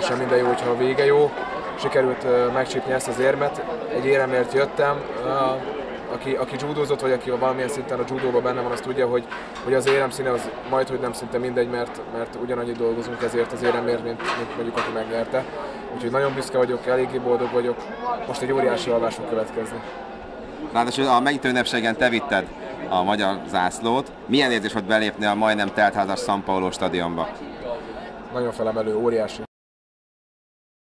teljesen minden jó, hogyha a vége jó. Sikerült megcsípni ezt az érmet. Egy éremért jöttem. Aki judózott, vagy aki valamilyen szinten a judóban benne van, az tudja, hogy az érem színe az majdhogy nem szinte mindegy, mert ugyanannyit dolgozunk ezért az éremért, mint mondjuk aki megnyerte. Úgyhogy nagyon büszke vagyok, eléggé boldog vagyok. Most egy óriási alvás fog következni. Ráadásul a megnyitó ünnepségen te vitted a magyar zászlót. Milyen érzés volt belépni a majdnem teltházas São Paulo stadionba? Nagyon felemelő, óriási.